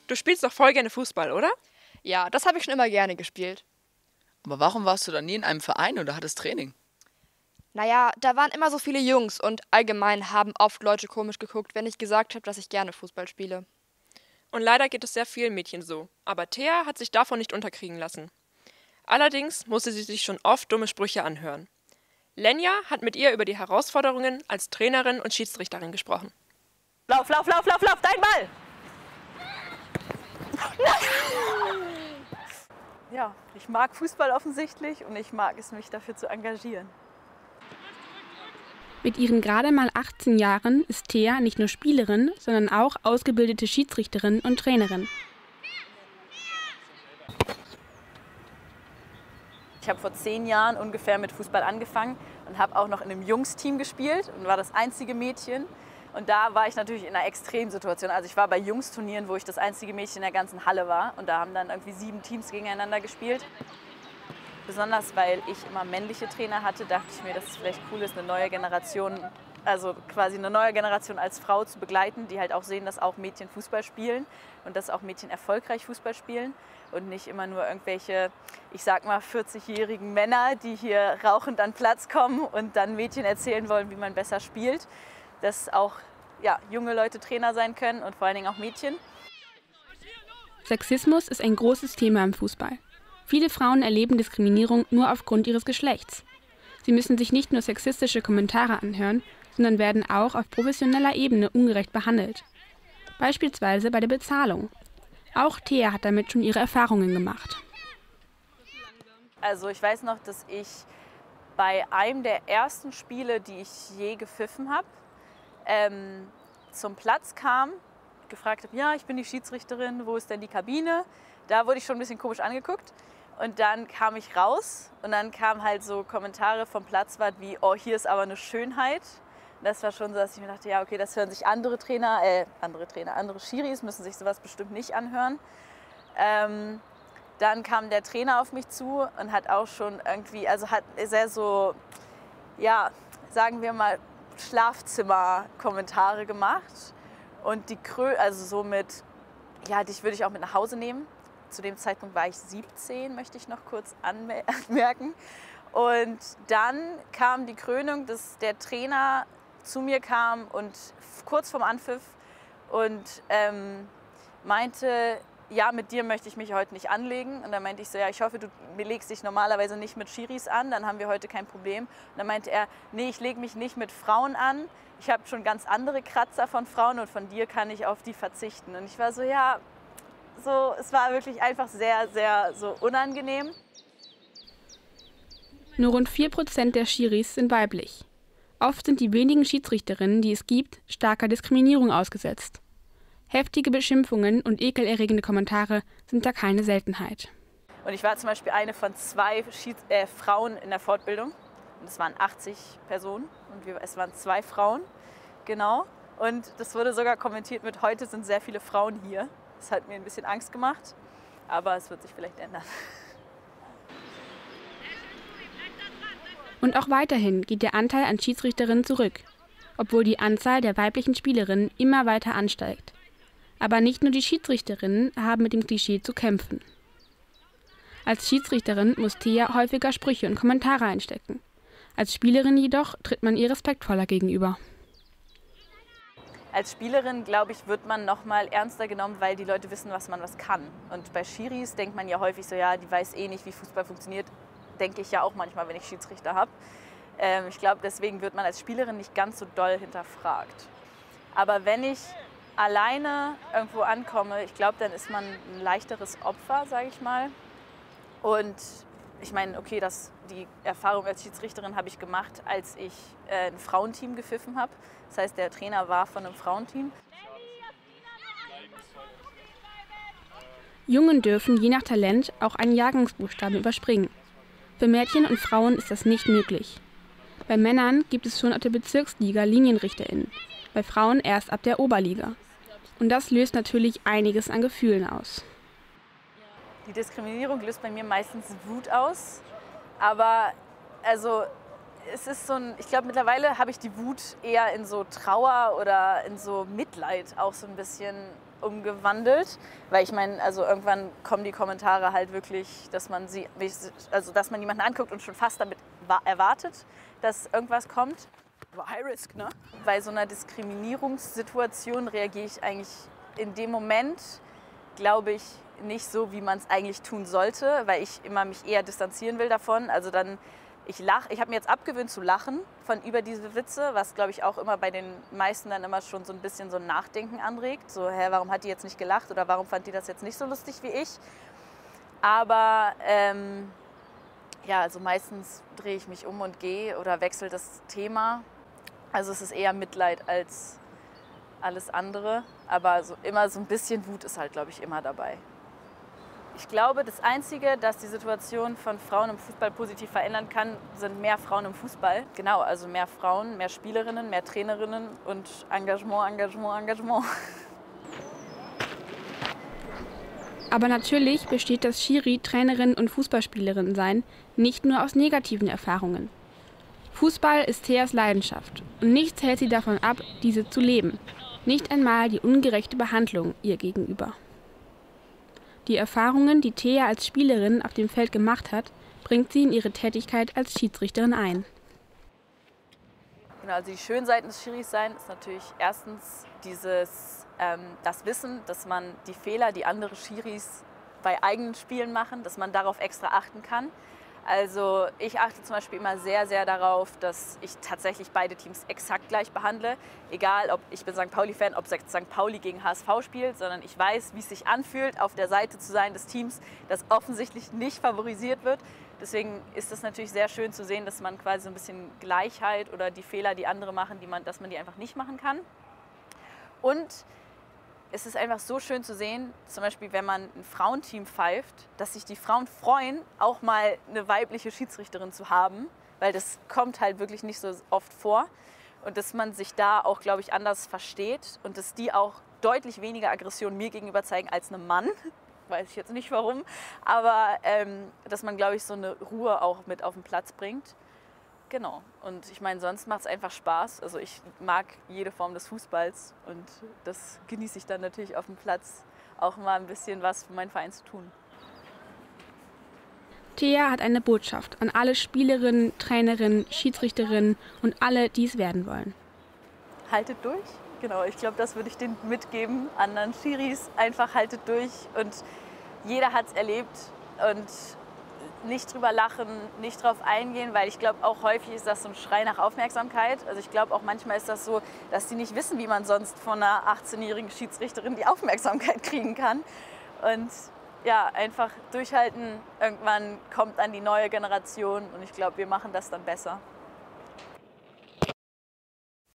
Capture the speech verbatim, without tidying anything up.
Du spielst doch voll gerne Fußball, oder? Ja, das habe ich schon immer gerne gespielt. Aber warum warst du dann nie in einem Verein oder hattest Training? Naja, da waren immer so viele Jungs und allgemein haben oft Leute komisch geguckt, wenn ich gesagt habe, dass ich gerne Fußball spiele. Und leider geht es sehr vielen Mädchen so. Aber Thea hat sich davon nicht unterkriegen lassen. Allerdings musste sie sich schon oft dumme Sprüche anhören. Lenja hat mit ihr über die Herausforderungen als Trainerin und Schiedsrichterin gesprochen. Lauf, lauf, lauf, lauf, lauf, dein Ball! Ja, ich mag Fußball offensichtlich und ich mag es, mich dafür zu engagieren. Mit ihren gerade mal achtzehn Jahren ist Thea nicht nur Spielerin, sondern auch ausgebildete Schiedsrichterin und Trainerin. Ich habe vor zehn Jahren ungefähr mit Fußball angefangen und habe auch noch in einem Jungsteam gespielt und war das einzige Mädchen. Und da war ich natürlich in einer Extremsituation. Also ich war bei Jungsturnieren, wo ich das einzige Mädchen in der ganzen Halle war. Und da haben dann irgendwie sieben Teams gegeneinander gespielt. Besonders weil ich immer männliche Trainer hatte, dachte ich mir, dass es vielleicht cool ist, eine neue Generation, also quasi eine neue Generation als Frau zu begleiten, die halt auch sehen, dass auch Mädchen Fußball spielen und dass auch Mädchen erfolgreich Fußball spielen und nicht immer nur irgendwelche, ich sag mal, vierzigjährigen Männer, die hier rauchend an Platz kommen und dann Mädchen erzählen wollen, wie man besser spielt. Dass auch ja, junge Leute Trainer sein können und vor allen Dingen auch Mädchen. Sexismus ist ein großes Thema im Fußball. Viele Frauen erleben Diskriminierung nur aufgrund ihres Geschlechts. Sie müssen sich nicht nur sexistische Kommentare anhören, sondern werden auch auf professioneller Ebene ungerecht behandelt. Beispielsweise bei der Bezahlung. Auch Thea hat damit schon ihre Erfahrungen gemacht. Also ich weiß noch, dass ich bei einem der ersten Spiele, die ich je gepfiffen habe, ähm, zum Platz kam, gefragt habe, ja, ich bin die Schiedsrichterin, wo ist denn die Kabine? Da wurde ich schon ein bisschen komisch angeguckt. Und dann kam ich raus und dann kamen halt so Kommentare vom Platzwart wie, oh, hier ist aber eine Schönheit. Und das war schon so, dass ich mir dachte, ja, okay, das hören sich andere Trainer, äh, andere Trainer, andere Schiris müssen sich sowas bestimmt nicht anhören. Ähm, dann kam der Trainer auf mich zu und hat auch schon irgendwie, also hat sehr so, ja, sagen wir mal, Schlafzimmer-Kommentare gemacht. Und die Krö, also so mit, ja, dich würde ich auch mit nach Hause nehmen. Zu dem Zeitpunkt war ich siebzehn, möchte ich noch kurz anmerken. Und dann kam die Krönung, dass der Trainer zu mir kam und kurz vorm Anpfiff und ähm, meinte, ja, mit dir möchte ich mich heute nicht anlegen. Und dann meinte ich so, ja, ich hoffe, du legst dich normalerweise nicht mit Schiris an, dann haben wir heute kein Problem. Und dann meinte er, nee, ich lege mich nicht mit Frauen an. Ich habe schon ganz andere Kratzer von Frauen und von dir kann ich auf die verzichten. Und ich war so, ja, so, es war wirklich einfach sehr, sehr so unangenehm. Nur rund vier Prozent der Schiris sind weiblich. Oft sind die wenigen Schiedsrichterinnen, die es gibt, starker Diskriminierung ausgesetzt. Heftige Beschimpfungen und ekelerregende Kommentare sind da keine Seltenheit. Und ich war zum Beispiel eine von zwei Schieds äh, Frauen in der Fortbildung. Und es waren achtzig Personen und wir, es waren zwei Frauen, genau. Und das wurde sogar kommentiert mit, heute sind sehr viele Frauen hier. Das hat mir ein bisschen Angst gemacht, aber es wird sich vielleicht ändern. Und auch weiterhin geht der Anteil an Schiedsrichterinnen zurück, obwohl die Anzahl der weiblichen Spielerinnen immer weiter ansteigt. Aber nicht nur die Schiedsrichterinnen haben mit dem Klischee zu kämpfen. Als Schiedsrichterin muss Thea häufiger Sprüche und Kommentare einstecken. Als Spielerin jedoch tritt man ihr respektvoller gegenüber. Als Spielerin, glaube ich, wird man noch mal ernster genommen, weil die Leute wissen, was man was kann. Und bei Schiris denkt man ja häufig so, ja, die weiß eh nicht, wie Fußball funktioniert. Denke ich ja auch manchmal, wenn ich Schiedsrichter habe. Ähm, ich glaube, deswegen wird man als Spielerin nicht ganz so doll hinterfragt. Aber wenn ich alleine irgendwo ankomme, ich glaube, dann ist man ein leichteres Opfer, sage ich mal. Und ich meine, okay, das, die Erfahrung als Schiedsrichterin habe ich gemacht, als ich äh, ein Frauenteam gepfiffen habe. Das heißt, der Trainer war von einem Frauenteam. Jungen dürfen je nach Talent auch einen Jahrgangsbuchstaben überspringen. Für Mädchen und Frauen ist das nicht möglich. Bei Männern gibt es schon ab der Bezirksliga LinienrichterInnen, bei Frauen erst ab der Oberliga. Und das löst natürlich einiges an Gefühlen aus. Die Diskriminierung löst bei mir meistens Wut aus, aber also es ist so ein, ich glaube mittlerweile habe ich die Wut eher in so Trauer oder in so Mitleid auch so ein bisschen umgewandelt, weil ich meine, also irgendwann kommen die Kommentare halt wirklich, dass man sie, also dass man jemanden anguckt und schon fast damit erwartet, dass irgendwas kommt. Aber High Risk, ne? Bei so einer Diskriminierungssituation reagiere ich eigentlich in dem Moment, glaube ich, nicht so, wie man es eigentlich tun sollte, weil ich immer mich eher distanzieren will davon. Also dann, ich lache, ich habe mir jetzt abgewöhnt zu lachen von über diese Witze, was glaube ich auch immer bei den meisten dann immer schon so ein bisschen so ein Nachdenken anregt. So, hä, warum hat die jetzt nicht gelacht oder warum fand die das jetzt nicht so lustig wie ich? Aber ähm, ja, also meistens drehe ich mich um und gehe oder wechsle das Thema. Also es ist eher Mitleid als alles andere, aber so immer so ein bisschen Wut ist halt, glaube ich, immer dabei. Ich glaube, das Einzige, das die Situation von Frauen im Fußball positiv verändern kann, sind mehr Frauen im Fußball. Genau, also mehr Frauen, mehr Spielerinnen, mehr Trainerinnen und Engagement, Engagement, Engagement. Aber natürlich besteht das Schiri, Trainerin und Fußballspielerin sein nicht nur aus negativen Erfahrungen. Fußball ist Theas Leidenschaft und nichts hält sie davon ab, diese zu leben. Nicht einmal die ungerechte Behandlung ihr gegenüber. Die Erfahrungen, die Thea als Spielerin auf dem Feld gemacht hat, bringt sie in ihre Tätigkeit als Schiedsrichterin ein. Genau, also die schönen Seiten des Schiris sein ist natürlich erstens dieses, ähm, das Wissen, dass man die Fehler, die andere Schiris bei eigenen Spielen machen, dass man darauf extra achten kann. Also ich achte zum Beispiel immer sehr, sehr darauf, dass ich tatsächlich beide Teams exakt gleich behandle. Egal, ob ich bin Sankt Pauli-Fan, ob Sankt Pauli gegen H S V spielt, sondern ich weiß, wie es sich anfühlt, auf der Seite zu sein des Teams, das offensichtlich nicht favorisiert wird. Deswegen ist es natürlich sehr schön zu sehen, dass man quasi so ein bisschen Gleichheit oder die Fehler, die andere machen, die man, dass man die einfach nicht machen kann. Und es ist einfach so schön zu sehen, zum Beispiel wenn man ein Frauenteam pfeift, dass sich die Frauen freuen, auch mal eine weibliche Schiedsrichterin zu haben, weil das kommt halt wirklich nicht so oft vor. Und dass man sich da auch, glaube ich, anders versteht und dass die auch deutlich weniger Aggression mir gegenüber zeigen als einem Mann. Weiß ich jetzt nicht warum, aber ähm, dass man, glaube ich, so eine Ruhe auch mit auf den Platz bringt. Genau. Und ich meine, sonst macht es einfach Spaß. Also ich mag jede Form des Fußballs und das genieße ich dann natürlich auf dem Platz, auch mal ein bisschen was für meinen Verein zu tun. Thea hat eine Botschaft an alle Spielerinnen, Trainerinnen, Schiedsrichterinnen und alle, die es werden wollen. Haltet durch. Genau, ich glaube, das würde ich denen mitgeben, anderen Schiris. Einfach haltet durch und jeder hat es erlebt und nicht drüber lachen, nicht drauf eingehen, weil ich glaube, auch häufig ist das so ein Schrei nach Aufmerksamkeit. Also ich glaube auch manchmal ist das so, dass die nicht wissen, wie man sonst von einer achtzehnjährigen Schiedsrichterin die Aufmerksamkeit kriegen kann. Und ja, einfach durchhalten. Irgendwann kommt dann die neue Generation und ich glaube, wir machen das dann besser.